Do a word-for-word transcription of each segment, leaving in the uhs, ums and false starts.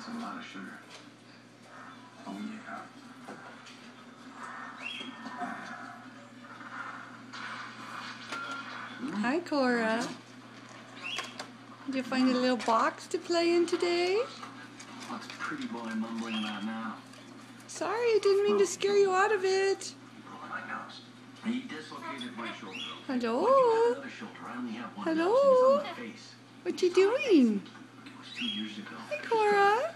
That's a lot of sugar. Oh, yeah. Hi, Cora. Did you find a little box to play in today? What's pretty boy mumbling about now? Sorry, I didn't mean to scare you out of it. Pulling my nose. He dislocated my shoulder. Hello? Well, you have another shoulder. I only have one. Hello? Nose, and it's on my face. What you doing? It was two years ago. Hi, Cora.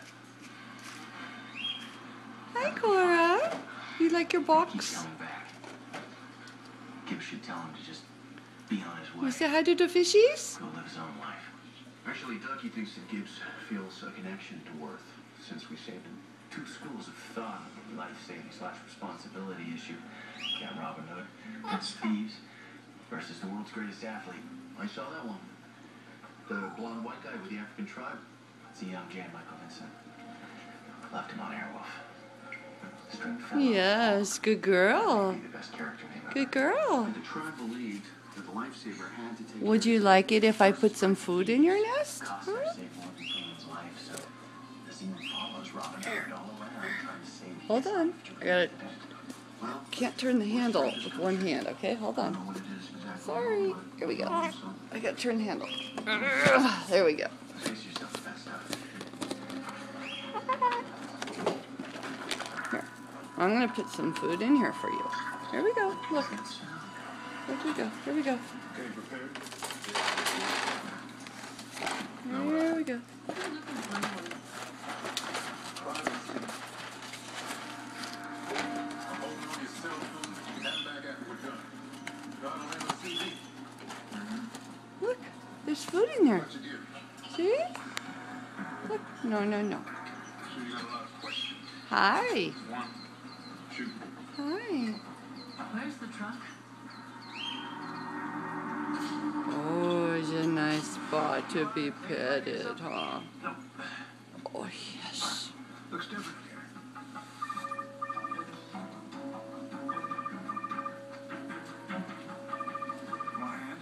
Hi, Cora. You like your He's box? coming back. Gibbs should tell him to just be on his way. You say hi to the fishies? Go live his own life. Actually, Ducky thinks that Gibbs feels a connection to Worth since we saved him. Two schools of thought on the life-saving slash responsibility issue. Cat Robin Hood, Prince Thieves versus the world's greatest athlete. I saw that one. The blonde white guy with the African tribe. It's a young Jan Michael Vincent. Left him on Airwolf. String fellow. Yes, good girl. Be the best character name ever. Good girl. And the tribe believed that the lifesaver had to take. Would you like it if I put some food in your nest? Cost Huh? her saved Morgan Freeman's life, so the scene follows Robin Hood all around trying to save. Hold on. I got it. Well, Can't turn the handle with one hand, okay? Hold I don't know on. what it is exactly. Sorry. Here we go. So, I gotta turn the handle. There we go. face yourself the best stuff. Here. I'm gonna put some food in here for you. Here we go. Look. Here we go. Here we go. Okay, prepared. Here we go. Look, there's food in there. See? Look. No, no, no. Hi. Hi. Where's the truck? Oh, it's a nice spot to be petted, huh? Oh, yes. Looks different here. My hand.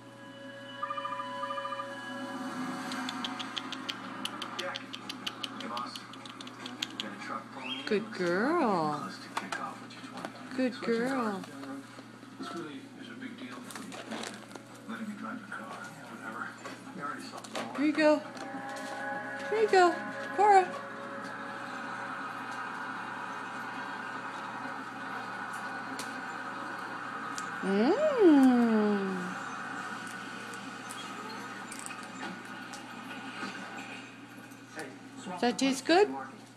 Jack. Hey, boss. Got a truck pulling in. Good girl. Close to kick off with your twenty. Good girl. This really is a big deal for you. Letting me drive your car. Whatever. You already saw the whole Here you go. Here you go. Cora. Mmm. Does that taste good?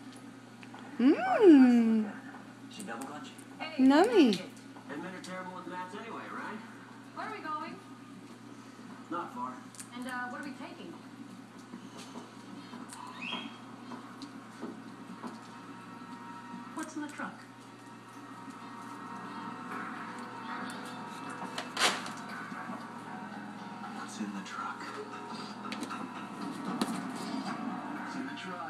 Mmm. She double clutch? Nummy. And men are terrible with maps anyway, right? Where are we going? Not far. And uh, what are we taking? What's in the truck? What's in the truck? What's in the truck?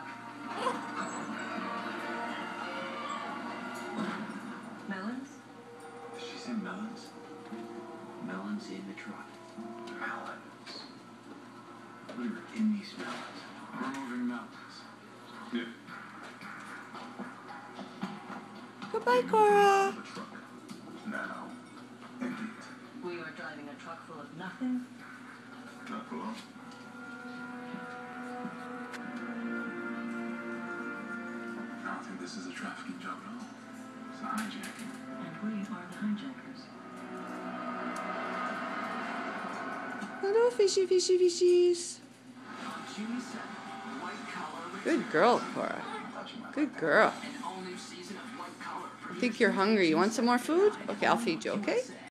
Melons? Did she say melons? Melons in the truck. Melons. What are in these melons? We're moving mountains. Yeah. Goodbye, Cora. The truck. Now. Indeed. We are driving a truck full of nothing. Not for long. I don't think this is a trafficking job at all. It's a hijacking. And we are the hijackers. Hello, fishy, fishy, fishies. Jimmy said white collar. Good girl, Cora. Good girl. An all-new season of white collar. I think you're hungry. You want some more food? Okay, I'll feed you, okay?